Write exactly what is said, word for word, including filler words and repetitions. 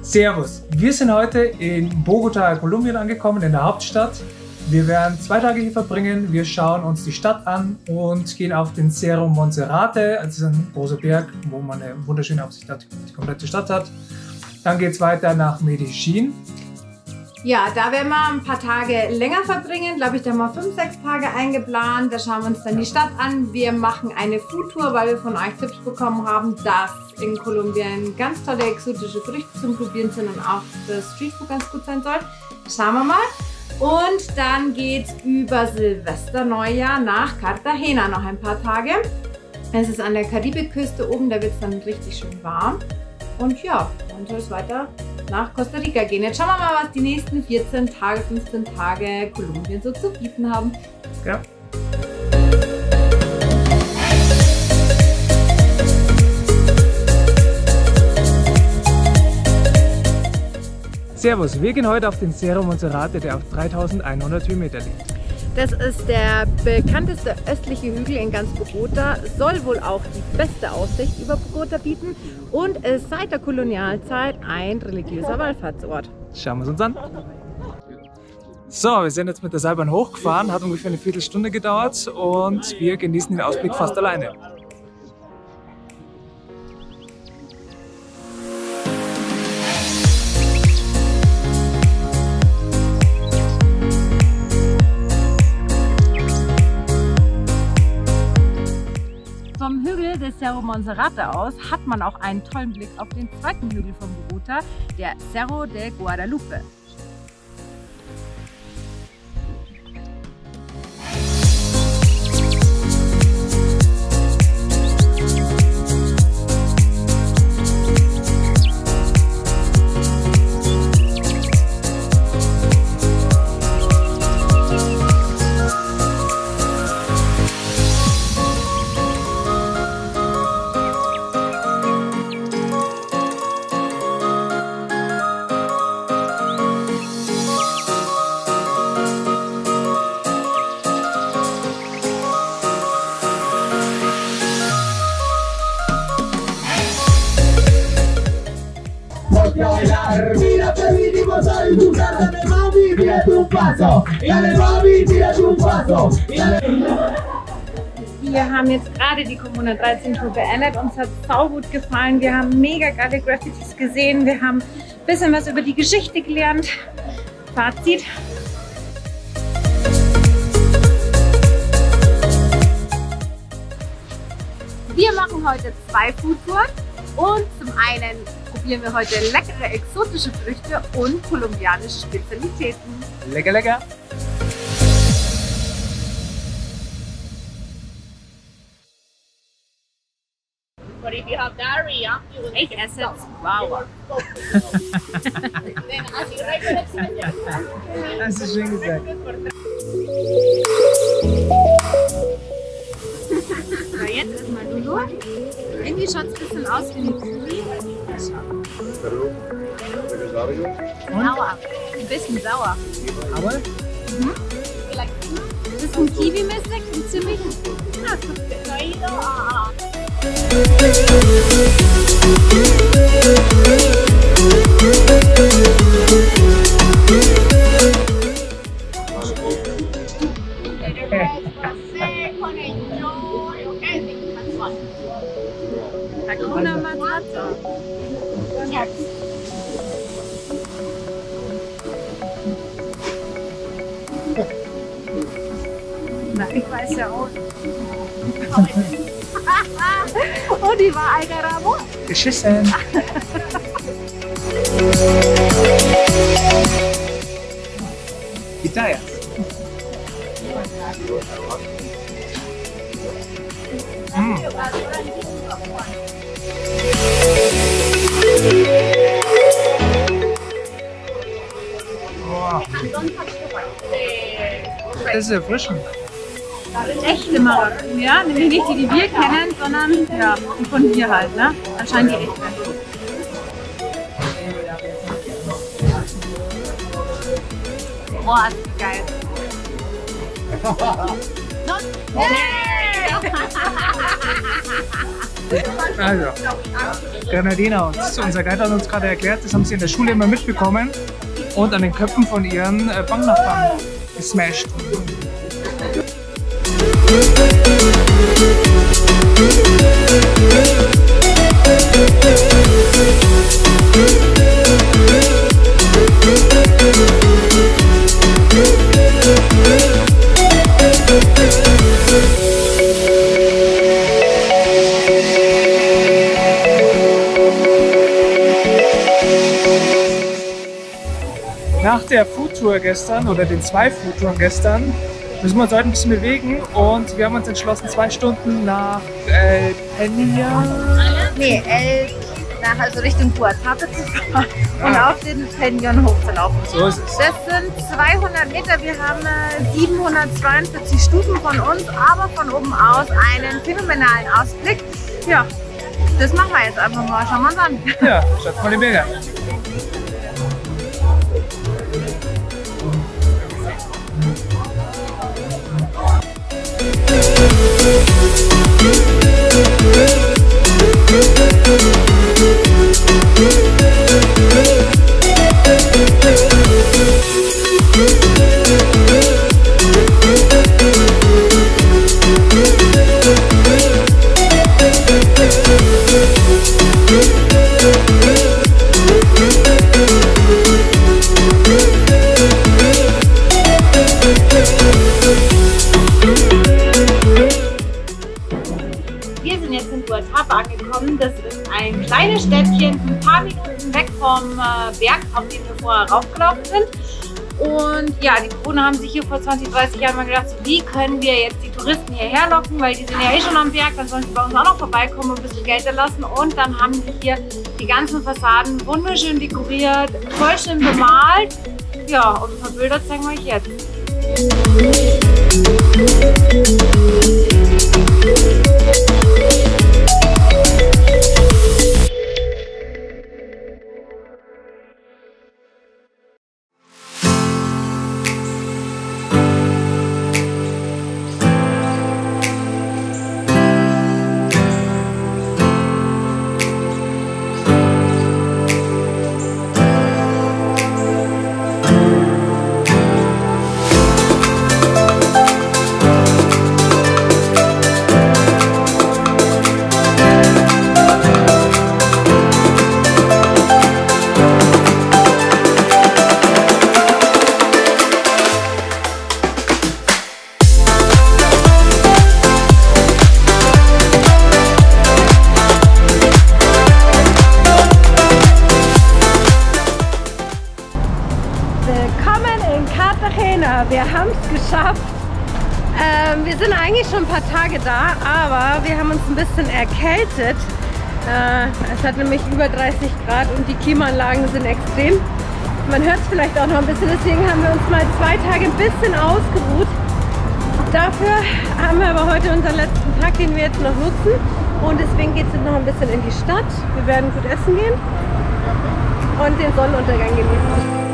Servus, wir sind heute in Bogotá, Kolumbien angekommen, in der Hauptstadt. Wir werden zwei Tage hier verbringen, wir schauen uns die Stadt an und gehen auf den Cerro Monserrate, also ein großer Berg, wo man eine wunderschöne Aussicht hat, die komplette Stadt hat. Dann geht es weiter nach Medellín. Ja, da werden wir ein paar Tage länger verbringen, glaube ich, da haben wir fünf, sechs Tage eingeplant. Da schauen wir uns dann die Stadt an. Wir machen eine Foodtour, weil wir von euch Tipps bekommen haben, dass in Kolumbien ganz tolle exotische Früchte zum Probieren sind und auch das Streetfood ganz gut sein soll. Schauen wir mal. Und dann geht es über Silvester, Neujahr nach Cartagena noch ein paar Tage. Es ist an der Karibikküste oben, da wird es dann richtig schön warm. Und ja, dann soll es weiter nach Costa Rica gehen. Jetzt schauen wir mal, was die nächsten vierzehn Tage, fünfzehn Tage Kolumbien so zu bieten haben. Ja. Servus, wir gehen heute auf den Cerro Monserrate, der auf dreitausendeinhundert Höhenmeter liegt. Das ist der bekannteste östliche Hügel in ganz Bogotá, soll wohl auch die beste Aussicht über Bogotá bieten und ist seit der Kolonialzeit ein religiöser Wallfahrtsort. Schauen wir es uns an. So, wir sind jetzt mit der Seilbahn hochgefahren, hat ungefähr eine Viertelstunde gedauert und wir genießen den Ausblick fast alleine. Vom Hügel des Cerro Monserrate aus hat man auch einen tollen Blick auf den zweiten Hügel von Bogotá, der Cerro de Guadalupe. Mira permitimos a disfrutar, dale mami, tírate un paso, dale mami, tírate un paso. Wir haben jetzt gerade die COP hundertdreizehn Tour beendet, uns hat es saugut gefallen, wir haben mega geile Graffitis gesehen, wir haben ein bisschen was über die Geschichte gelernt. Fazit. Wir machen heute zwei Foodtouren und zum einen probieren wir heute leckere exotische Früchte und kolumbianische Spezialitäten. Lecker, lecker! But if you have diarrhea, you will Ich esse jetzt wow. then as you regular Das ist schön gesagt. So, jetzt ist mal Lulu. Irgendwie schaut es ein bisschen aus wie ein Kiwi. Sauer. Ein bisschen sauer. Aber? Mhm. Das ist ein Kiwi-mäßig und ziemlich. Ja, Hakuna Matata. Na, ich weiß ja auch. Oh, die war Alter Ramo. Geschissen! Pitayas. Mm. Wow. Das ist erfrischend. Echte Maracuja, nämlich nicht die, die wir kennen, sondern ja, die von hier halt, ne? Anscheinend die echte. Boah, ist die geil. Also, Grenadiner, und unser Guide hat uns gerade erklärt, das haben sie in der Schule immer mitbekommen und an den Köpfen von ihren äh, Banknachbarn gesmashed. Nach der Foodtour gestern oder den zwei Foodtouren gestern müssen wir uns heute ein bisschen bewegen und wir haben uns entschlossen, zwei Stunden nach El Peña, Nee, El, nach also Richtung Guatape zu fahren und Ah. auf den Peñón hochzulaufen. so ist es. Das sind zweihundert Meter, wir haben äh, siebenhundertzweiundvierzig Stufen von uns, aber von oben aus einen phänomenalen Ausblick. Ja, das machen wir jetzt einfach mal, schauen wir uns an. Ja, schaut mal die Bilder. Wir sind jetzt in Guatape angekommen. Das ist ein kleines Städtchen, ein paar Minuten weg vom äh, Berg, auf den wir vorher raufgelaufen sind. Und ja, die Bewohner haben sich hier vor zwanzig, dreißig Jahren mal gedacht, so, wie können wir jetzt die Touristen hierher locken, weil die sind ja eh schon am Berg, dann sollen sie bei uns auch noch vorbeikommen und ein bisschen Geld erlassen. Und dann haben sie hier die ganzen Fassaden wunderschön dekoriert, voll schön bemalt. Ja, und ein paar Bilder zeigen wir euch jetzt. Wir haben es geschafft. Ähm, wir sind eigentlich schon ein paar Tage da, aber wir haben uns ein bisschen erkältet. Äh, es hat nämlich über dreißig Grad und die Klimaanlagen sind extrem. Man hört es vielleicht auch noch ein bisschen, deswegen haben wir uns mal zwei Tage ein bisschen ausgeruht. Dafür haben wir aber heute unseren letzten Tag, den wir jetzt noch nutzen. Und deswegen geht es jetzt noch ein bisschen in die Stadt. Wir werden gut essen gehen und den Sonnenuntergang genießen.